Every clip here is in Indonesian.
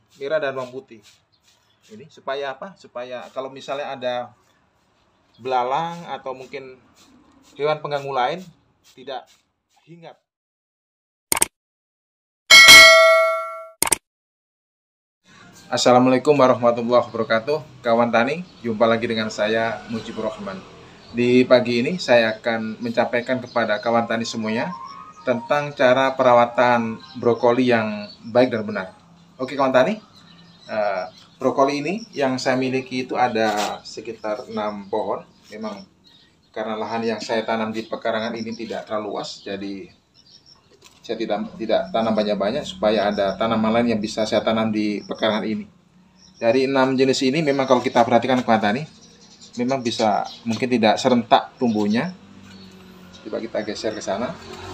merah dan bawang putih. Ini supaya apa? Supaya kalau misalnya ada belalang atau mungkin hewan pengganggu lain tidak hinggap. Assalamualaikum warahmatullahi wabarakatuh. Kawan tani, jumpa lagi dengan saya Mujibur Rahman. Di pagi ini saya akan menyampaikan kepada kawan tani semuanya tentang cara perawatan brokoli yang baik dan benar. Oke kawan tani, brokoli ini yang saya miliki itu ada sekitar 6 pohon. Memang karena lahan yang saya tanam di pekarangan ini tidak terlalu luas, jadi saya tidak tanam banyak-banyak supaya ada tanaman lain yang bisa saya tanam di pekarangan ini. Dari 6 jenis ini memang kalau kita perhatikan kawan tani, memang bisa mungkin tidak serentak tumbuhnya. Coba kita geser ke sana.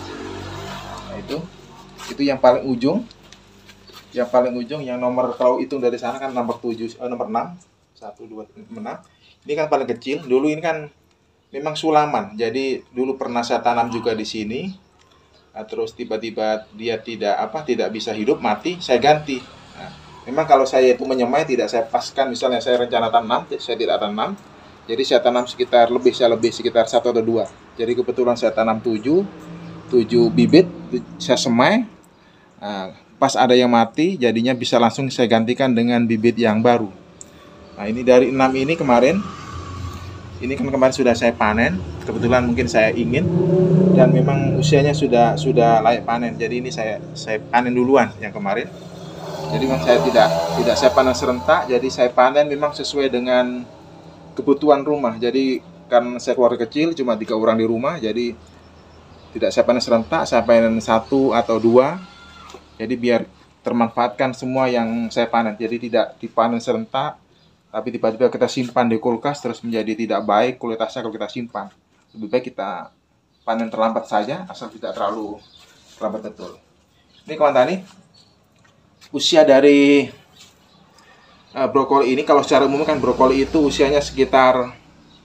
Nah, itu yang paling ujung. Yang paling ujung yang nomor, kalau hitung dari sana kan nomor 7, nomor 6. 1 2 3 6. Ini kan paling kecil. Dulu ini kan memang sulaman. Jadi dulu pernah saya tanam juga di sini. Nah, terus tiba-tiba dia tidak bisa hidup, mati, saya ganti. Nah, memang kalau saya itu menyemai tidak saya paskan, misalnya saya rencana tanam, saya tidak tanam. Jadi saya tanam sekitar sekitar 1 atau 2. Jadi kebetulan saya tanam 7 bibit, saya semai. Nah, pas ada yang mati, jadinya bisa langsung saya gantikan dengan bibit yang baru. Nah, ini dari 6 ini kemarin. Ini kan kemarin sudah saya panen. Kebetulan mungkin saya ingin dan memang usianya sudah layak panen. Jadi ini saya panen duluan yang kemarin. Jadi memang saya tidak saya panen serentak. Jadi saya panen memang sesuai dengan kebutuhan rumah. Jadi karena saya keluarga kecil cuma 3 orang di rumah, jadi tidak saya panen serentak, saya panen 1 atau 2. Jadi biar termanfaatkan semua yang saya panen. Jadi tidak dipanen serentak, tapi tiba-tiba kita simpan di kulkas terus menjadi tidak baik kualitasnya kalau kita simpan. Lebih baik kita panen terlambat saja, asal tidak terlalu terlambat betul. Ini kawan tani, usia dari brokoli ini, kalau secara umum kan brokoli itu usianya sekitar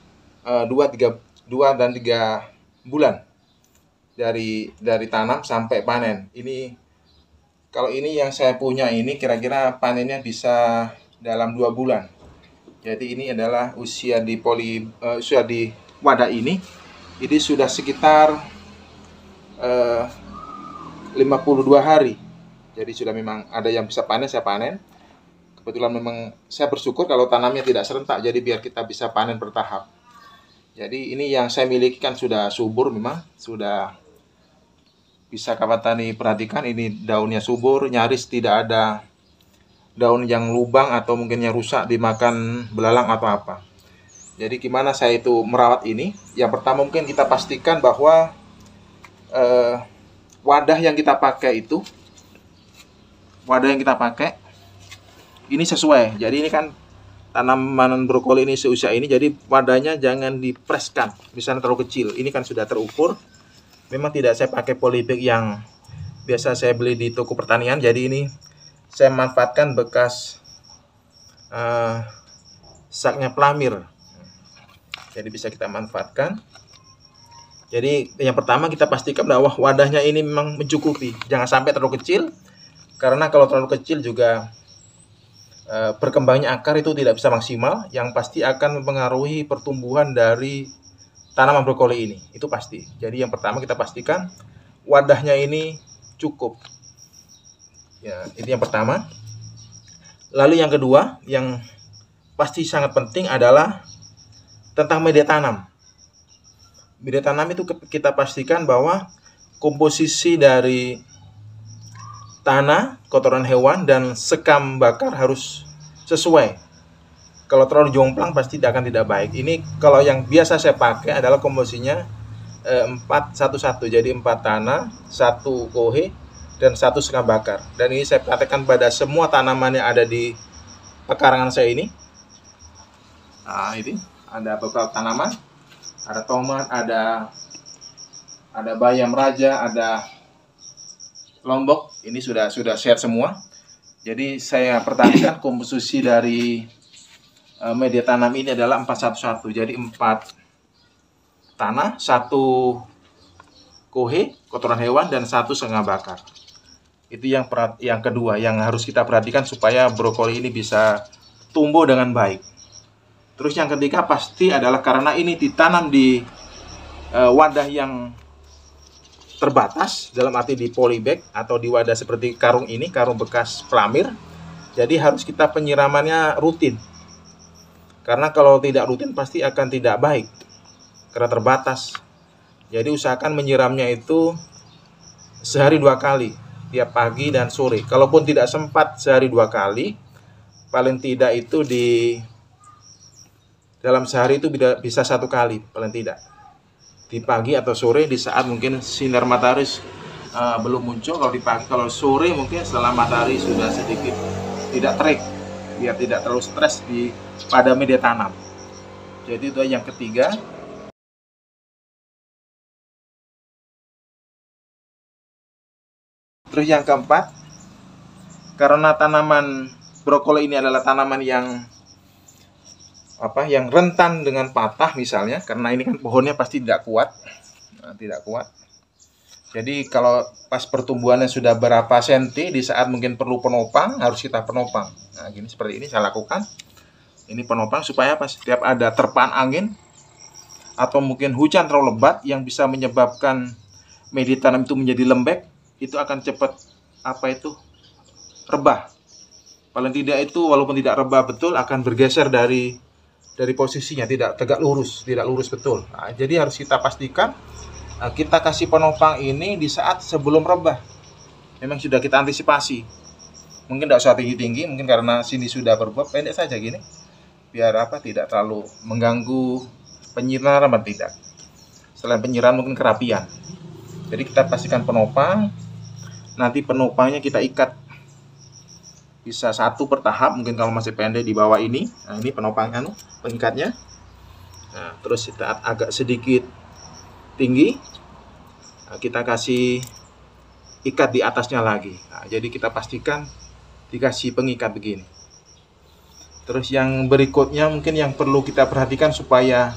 2 dan 3 bulan dari tanam sampai panen. Ini kalau ini yang saya punya ini kira-kira panennya bisa dalam 2 bulan. Jadi ini adalah usia di wadah ini sudah sekitar 52 hari. Jadi sudah memang ada yang bisa panen, saya panen. Kebetulan memang saya bersyukur kalau tanamnya tidak serentak, jadi biar kita bisa panen bertahap. Jadi ini yang saya miliki kan sudah subur, memang sudah bisa kawan tani perhatikan, ini daunnya subur, nyaris tidak ada daun yang lubang atau mungkin yang rusak dimakan belalang atau apa. Jadi gimana saya itu merawat ini? Yang pertama mungkin kita pastikan bahwa wadah yang kita pakai ini sesuai. Jadi ini kan tanaman brokoli ini seusia ini, jadi wadahnya jangan dipreskan, misalnya terlalu kecil. Ini kan sudah terukur. Memang tidak saya pakai polybag yang biasa saya beli di toko pertanian. Jadi ini saya manfaatkan bekas saknya pelamir. Jadi bisa kita manfaatkan. Jadi yang pertama kita pastikan bahwa wadahnya ini memang mencukupi. Jangan sampai terlalu kecil, karena kalau terlalu kecil juga perkembangannya akar itu tidak bisa maksimal. Yang pasti akan mempengaruhi pertumbuhan dari tanaman brokoli ini, itu pasti. Jadi yang pertama kita pastikan wadahnya ini cukup. Ya, itu yang pertama. Lalu yang kedua, yang pasti sangat penting adalah tentang media tanam. Media tanam itu kita pastikan bahwa komposisi dari tanah, kotoran hewan, dan sekam bakar harus sesuai. Kalau terlalu jomplang pasti tidak baik. Ini kalau yang biasa saya pakai adalah komposisinya 4-1-1. Jadi 4 tanah, 1 kohe, dan 1 sekam bakar. Dan ini saya praktekkan pada semua tanaman yang ada di pekarangan saya ini. Nah, ini ada beberapa tanaman. Ada tomat, ada bayam raja, ada lombok. Ini sudah share semua. Jadi saya perhatikan komposisi dari media tanam ini adalah 4-1-1. Jadi 4 tanah, 1 kohe, kotoran hewan, dan 1 setengah bakar. Itu yang kedua yang harus kita perhatikan supaya brokoli ini bisa tumbuh dengan baik. Terus yang ketiga pasti adalah karena ini ditanam di wadah yang terbatas, dalam arti di polybag atau di wadah seperti karung ini, karung bekas pelamir. Jadi harus kita penyiramannya rutin. Karena kalau tidak rutin pasti akan tidak baik karena terbatas. Jadi usahakan menyiramnya itu sehari 2 kali, tiap pagi dan sore. Kalaupun tidak sempat sehari 2 kali, paling tidak itu dalam sehari itu bisa 1 kali paling tidak, di pagi atau sore, di saat mungkin sinar matahari belum muncul. Kalau di pagi, kalau sore mungkin setelah matahari sudah sedikit tidak terik, biar tidak terlalu stres pada media tanam. Jadi itu yang ketiga. Terus yang keempat, karena tanaman brokoli ini adalah tanaman yang rentan dengan patah misalnya, karena ini kan pohonnya pasti tidak kuat. Jadi kalau pas pertumbuhannya sudah berapa senti, di saat mungkin perlu penopang, harus kita penopang. Nah, gini seperti ini saya lakukan. Ini penopang supaya pas setiap ada terpaan angin atau mungkin hujan terlalu lebat yang bisa menyebabkan media tanam itu menjadi lembek, itu akan cepat rebah. Paling tidak itu walaupun tidak rebah betul, akan bergeser dari posisinya, tidak tegak lurus, tidak lurus betul. Nah, jadi harus kita pastikan kita kasih penopang ini di saat sebelum rebah. Memang sudah kita antisipasi. Mungkin tidak usah tinggi-tinggi, mungkin karena sini sudah berbuah, pendek saja gini. Biar tidak terlalu mengganggu penyiraman, tidak. Selain penyiraman mungkin kerapian. Jadi kita pastikan penopang. Nanti penopangnya kita ikat, bisa 1 per tahap, mungkin kalau masih pendek di bawah ini. Nah, ini penopang pengikatnya. Nah, terus kita agak sedikit tinggi, kita kasih ikat di atasnya lagi. Nah, jadi kita pastikan dikasih pengikat begini. Terus yang berikutnya mungkin yang perlu kita perhatikan supaya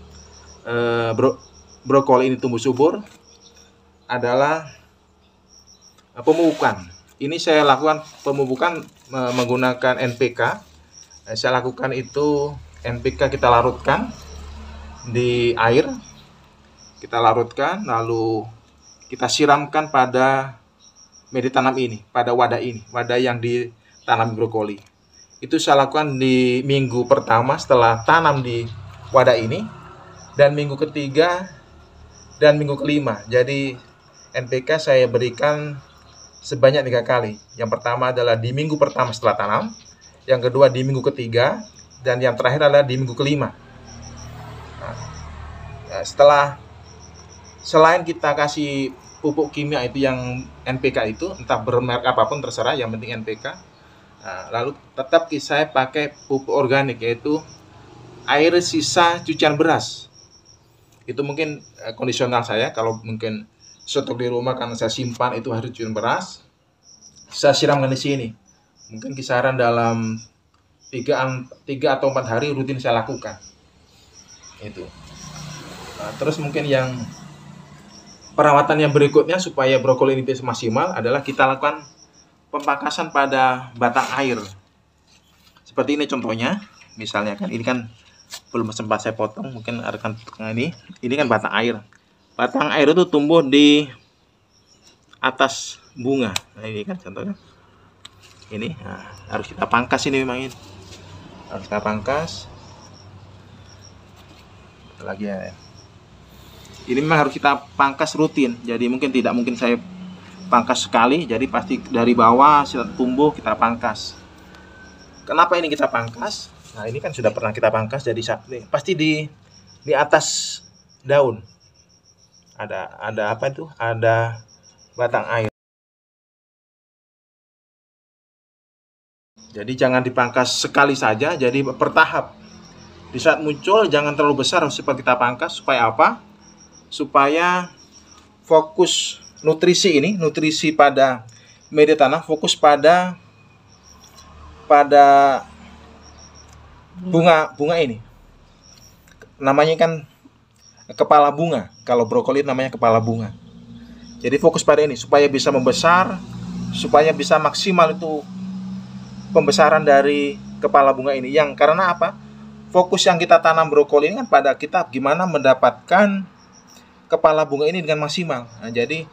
brokoli ini tumbuh subur adalah pemupukan. Ini saya lakukan pemupukan menggunakan NPK. Saya lakukan itu NPK kita larutkan di air. Kita larutkan lalu kita siramkan pada media tanam ini, pada wadah ini, wadah yang ditanam brokoli. Itu saya lakukan di minggu pertama setelah tanam di wadah ini, dan minggu ketiga dan minggu kelima. Jadi NPK saya berikan sebanyak 3 kali. Yang pertama adalah di minggu pertama setelah tanam, yang kedua di minggu ketiga, dan yang terakhir adalah di minggu kelima. Nah, selain kita kasih pupuk kimia itu yang NPK itu, entah bermerek apapun terserah, yang penting NPK. Nah, lalu tetap saya pakai pupuk organik, yaitu air sisa cucian beras. Itu mungkin kondisional saya, kalau mungkin stok di rumah karena saya simpan itu harus cucian beras, saya siramkan di sini. Mungkin kisaran dalam 3 atau 4 hari rutin saya lakukan. Itu. Nah, terus mungkin yang perawatan yang berikutnya supaya brokoli ini bisa maksimal adalah kita lakukan pemangkasan pada batang air. Seperti ini contohnya. Misalnya kan ini kan belum sempat saya potong, mungkin rekan ini kan batang air. Batang air itu tumbuh di atas bunga. Nah, ini kan contohnya. Ini harus kita pangkas, ini memang ini. Harus kita pangkas. Lagi ya. Ini memang harus kita pangkas rutin. Jadi tidak mungkin saya pangkas sekali. Jadi pasti dari bawah tumbuh kita pangkas. Kenapa ini kita pangkas? Nah, ini kan sudah pernah kita pangkas. Jadi pasti di atas daun ada apa itu? Ada batang air. Jadi jangan dipangkas sekali saja, jadi bertahap. Di saat muncul jangan terlalu besar, harus cepat kita pangkas. Supaya apa? Supaya fokus nutrisi pada media tanah, fokus pada bunga ini. Namanya kan kepala bunga. Kalau brokoli namanya kepala bunga. Jadi fokus pada ini supaya bisa membesar supaya bisa maksimal itu pembesaran dari kepala bunga ini. Yang karena apa? Fokus yang kita tanam brokoli ini kan pada kita gimana mendapatkan kepala bunga ini dengan maksimal. Nah, jadi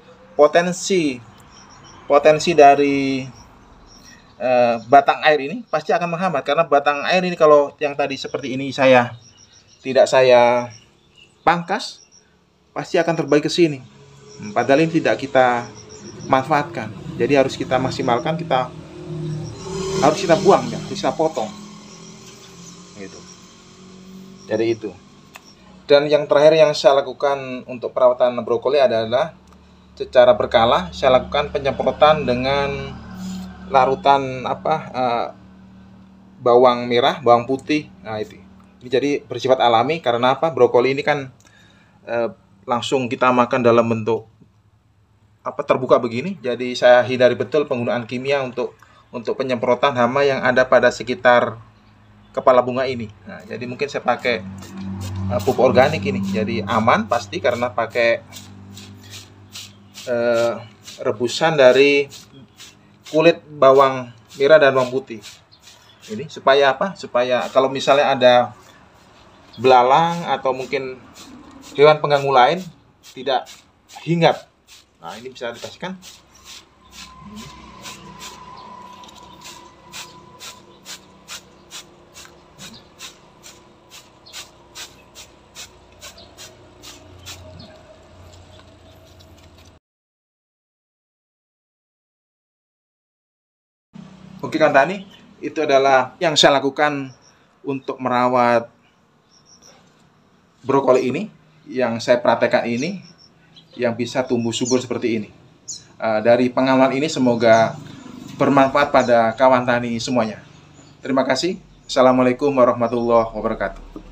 potensi dari batang air ini pasti akan menghambat, karena batang air ini kalau yang tadi seperti ini tidak saya pangkas, pasti akan terbalik ke sini. Padahal ini tidak kita manfaatkan. Jadi harus kita maksimalkan, harus kita buang ya, harus kita potong. Gitu. Jadi itu. Dan yang terakhir yang saya lakukan untuk perawatan brokoli adalah secara berkala saya lakukan penyemprotan dengan larutan bawang merah, bawang putih. Nah, itu. Ini jadi bersifat alami karena apa? Brokoli ini kan langsung kita makan dalam bentuk terbuka begini. Jadi saya hindari betul penggunaan kimia untuk penyemprotan hama yang ada pada sekitar kepala bunga ini. Nah, jadi mungkin saya pakai pupuk organik ini. Jadi aman pasti karena pakai rebusan dari kulit bawang merah dan bawang putih. Ini supaya apa? Supaya kalau misalnya ada belalang atau mungkin hewan pengganggu lain tidak hinggap. Nah, ini bisa dipastikan. Oke Kang Tani, itu adalah yang saya lakukan untuk merawat brokoli ini, yang saya praktekkan ini, yang bisa tumbuh subur seperti ini. Dari pengalaman ini semoga bermanfaat pada kawan tani semuanya. Terima kasih. Assalamualaikum warahmatullahi wabarakatuh.